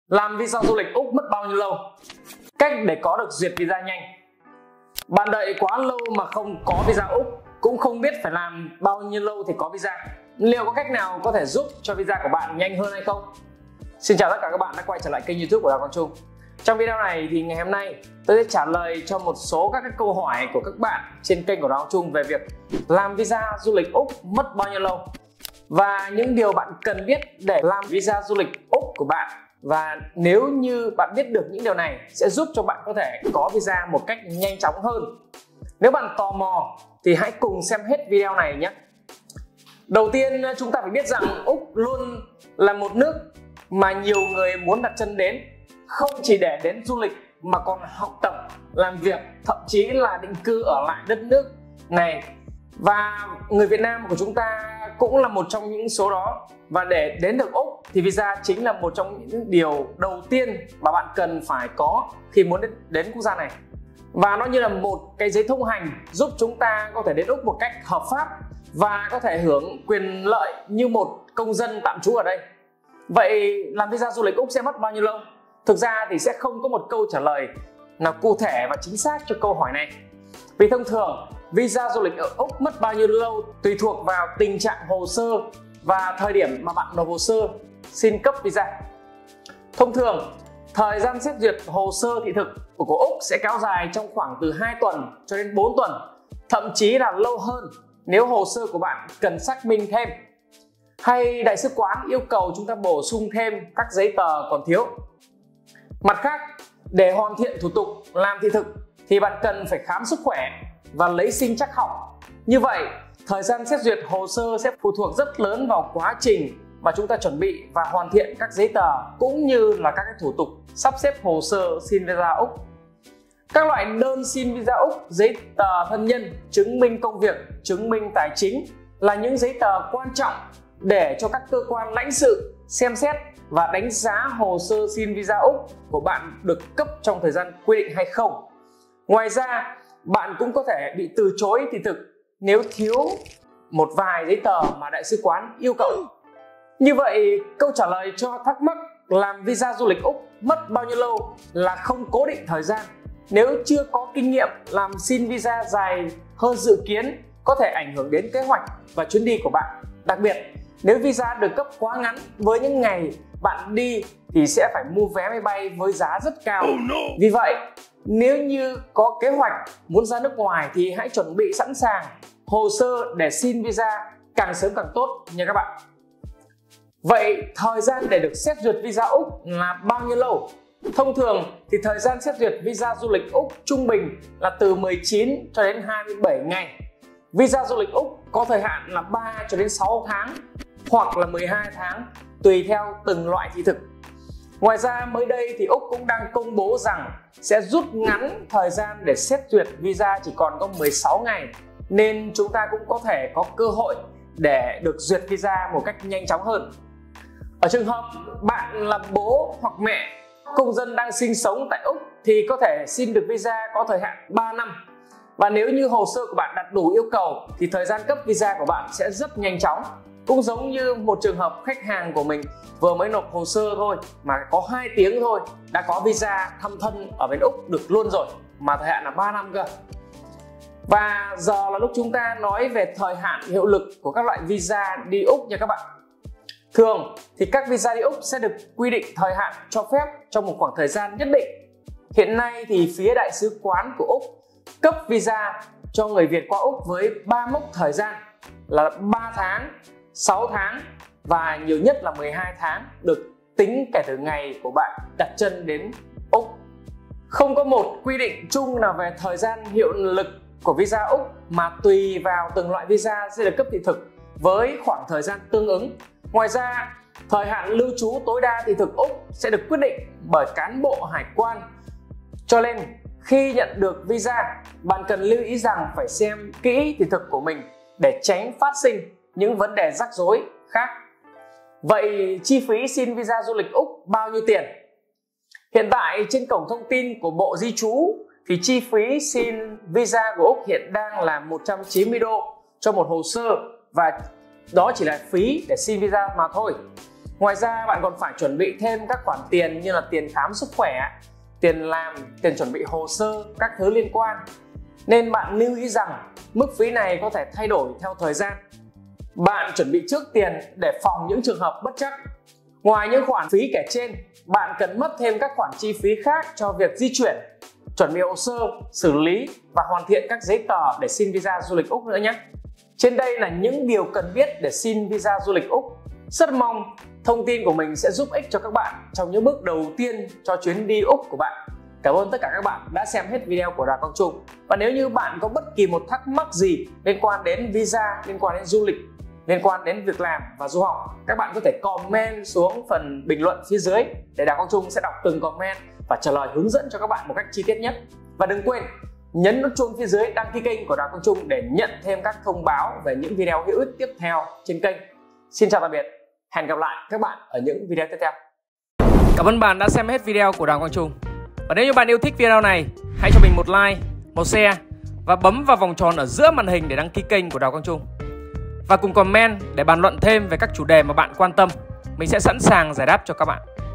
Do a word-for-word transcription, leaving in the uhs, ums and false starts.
Làm visa du lịch Úc mất bao nhiêu lâu? Cách để có được duyệt visa nhanh. Bạn đợi quá lâu mà không có visa Úc, cũng không biết phải làm bao nhiêu lâu thì có visa. Liệu có cách nào có thể giúp cho visa của bạn nhanh hơn hay không? Xin chào tất cả các bạn đã quay trở lại kênh YouTube của Đào Quang Trung. Trong video này thì ngày hôm nay tôi sẽ trả lời cho một số các cái câu hỏi của các bạn trên kênh của Đào Quang Trung về việc làm visa du lịch Úc mất bao nhiêu lâu và những điều bạn cần biết để làm visa du lịch Úc của bạn. Và nếu như bạn biết được những điều này sẽ giúp cho bạn có thể có visa một cách nhanh chóng hơn. Nếu bạn tò mò thì hãy cùng xem hết video này nhé. Đầu tiên chúng ta phải biết rằng Úc luôn là một nước mà nhiều người muốn đặt chân đến, không chỉ để đến du lịch mà còn học tập, làm việc, thậm chí là định cư ở lại đất nước này. Và người Việt Nam của chúng ta cũng là một trong những số đó. Và để đến được Úc thì visa chính là một trong những điều đầu tiên mà bạn cần phải có khi muốn đến, đến quốc gia này. Và nó như là một cái giấy thông hành giúp chúng ta có thể đến Úc một cách hợp pháp và có thể hưởng quyền lợi như một công dân tạm trú ở đây. Vậy làm visa du lịch Úc sẽ mất bao nhiêu lâu? Thực ra thì sẽ không có một câu trả lời nào cụ thể và chính xác cho câu hỏi này. Vì thông thường visa du lịch ở Úc mất bao nhiêu lâu tùy thuộc vào tình trạng hồ sơ và thời điểm mà bạn nộp hồ sơ xin cấp visa. Thông thường thời gian xét duyệt hồ sơ thị thực của Úc sẽ kéo dài trong khoảng từ hai tuần cho đến bốn tuần, thậm chí là lâu hơn nếu hồ sơ của bạn cần xác minh thêm hay đại sứ quán yêu cầu chúng ta bổ sung thêm các giấy tờ còn thiếu. Mặt khác, để hoàn thiện thủ tục làm thị thực thì bạn cần phải khám sức khỏe và lấy sinh trắc học. Như vậy, thời gian xét duyệt hồ sơ sẽ phụ thuộc rất lớn vào quá trình mà chúng ta chuẩn bị và hoàn thiện các giấy tờ cũng như là các cái thủ tục sắp xếp hồ sơ xin visa Úc. Các loại đơn xin visa Úc, giấy tờ thân nhân, chứng minh công việc, chứng minh tài chính là những giấy tờ quan trọng để cho các cơ quan lãnh sự xem xét và đánh giá hồ sơ xin visa Úc của bạn được cấp trong thời gian quy định hay không. Ngoài ra, bạn cũng có thể bị từ chối thị thực nếu thiếu một vài giấy tờ mà đại sứ quán yêu cầu. Như vậy, câu trả lời cho thắc mắc làm visa du lịch Úc mất bao nhiêu lâu là không cố định thời gian. Nếu chưa có kinh nghiệm làm xin visa dài hơn dự kiến có thể ảnh hưởng đến kế hoạch và chuyến đi của bạn. Đặc biệt, nếu visa được cấp quá ngắn với những ngày bạn đi thì sẽ phải mua vé máy bay với giá rất cao. Oh no. Vì vậy, nếu như có kế hoạch muốn ra nước ngoài thì hãy chuẩn bị sẵn sàng hồ sơ để xin visa càng sớm càng tốt nha các bạn. Vậy thời gian để được xét duyệt visa Úc là bao nhiêu lâu? Thông thường thì thời gian xét duyệt visa du lịch Úc trung bình là từ mười chín cho đến hai mươi bảy ngày. Visa du lịch Úc có thời hạn là ba cho đến sáu tháng hoặc là mười hai tháng tùy theo từng loại thị thực. Ngoài ra mới đây thì Úc cũng đang công bố rằng sẽ rút ngắn thời gian để xét duyệt visa chỉ còn có mười sáu ngày, nên chúng ta cũng có thể có cơ hội để được duyệt visa một cách nhanh chóng hơn. Ở trường hợp bạn là bố hoặc mẹ công dân đang sinh sống tại Úc thì có thể xin được visa có thời hạn ba năm. Và nếu như hồ sơ của bạn đạt đủ yêu cầu thì thời gian cấp visa của bạn sẽ rất nhanh chóng. Cũng giống như một trường hợp khách hàng của mình vừa mới nộp hồ sơ thôi mà có hai tiếng thôi đã có visa thăm thân ở bên Úc được luôn rồi, mà thời hạn là ba năm cơ. Và giờ là lúc chúng ta nói về thời hạn hiệu lực của các loại visa đi Úc nha các bạn. Thường thì các visa đi Úc sẽ được quy định thời hạn cho phép trong một khoảng thời gian nhất định. Hiện nay thì phía đại sứ quán của Úc cấp visa cho người Việt qua Úc với ba mốc thời gian là ba tháng, sáu tháng và nhiều nhất là mười hai tháng được tính kể từ ngày của bạn đặt chân đến Úc. Không có một quy định chung nào về thời gian hiệu lực của visa Úc mà tùy vào từng loại visa sẽ được cấp thị thực với khoảng thời gian tương ứng. Ngoài ra, thời hạn lưu trú tối đa thị thực Úc sẽ được quyết định bởi cán bộ hải quan. Cho nên, khi nhận được visa, bạn cần lưu ý rằng phải xem kỹ thị thực của mình để tránh phát sinh những vấn đề rắc rối khác. Vậy chi phí xin visa du lịch Úc bao nhiêu tiền? Hiện tại trên cổng thông tin của Bộ Di trú thì chi phí xin visa của Úc hiện đang là một trăm chín mươi đô cho một hồ sơ, và đó chỉ là phí để xin visa mà thôi. Ngoài ra bạn còn phải chuẩn bị thêm các khoản tiền như là tiền khám sức khỏe, tiền làm, tiền chuẩn bị hồ sơ, các thứ liên quan. Nên bạn lưu ý rằng mức phí này có thể thay đổi theo thời gian. Bạn chuẩn bị trước tiền để phòng những trường hợp bất trắc. Ngoài những khoản phí kể trên, bạn cần mất thêm các khoản chi phí khác cho việc di chuyển, chuẩn bị hồ sơ, xử lý và hoàn thiện các giấy tờ để xin visa du lịch Úc nữa nhé. Trên đây là những điều cần biết để xin visa du lịch Úc. Rất mong thông tin của mình sẽ giúp ích cho các bạn trong những bước đầu tiên cho chuyến đi Úc của bạn. Cảm ơn tất cả các bạn đã xem hết video của Đoàn Quang Trung. Và nếu như bạn có bất kỳ một thắc mắc gì liên quan đến visa, liên quan đến du lịch, liên quan đến việc làm và du học, các bạn có thể comment xuống phần bình luận phía dưới để Đoàn Quang Trung sẽ đọc từng comment và trả lời hướng dẫn cho các bạn một cách chi tiết nhất. Và đừng quên nhấn nút chuông phía dưới đăng ký kênh của Đoàn Quang Trung để nhận thêm các thông báo về những video hữu ích tiếp theo trên kênh. Xin chào tạm biệt, hẹn gặp lại các bạn ở những video tiếp theo. Cảm ơn bạn đã xem hết video của Đoàn Quang Trung. Và nếu như bạn yêu thích video này, hãy cho mình một like, một share và bấm vào vòng tròn ở giữa màn hình để đăng ký kênh của Đoàn Quang Trung. Và cùng comment để bàn luận thêm về các chủ đề mà bạn quan tâm. Mình sẽ sẵn sàng giải đáp cho các bạn.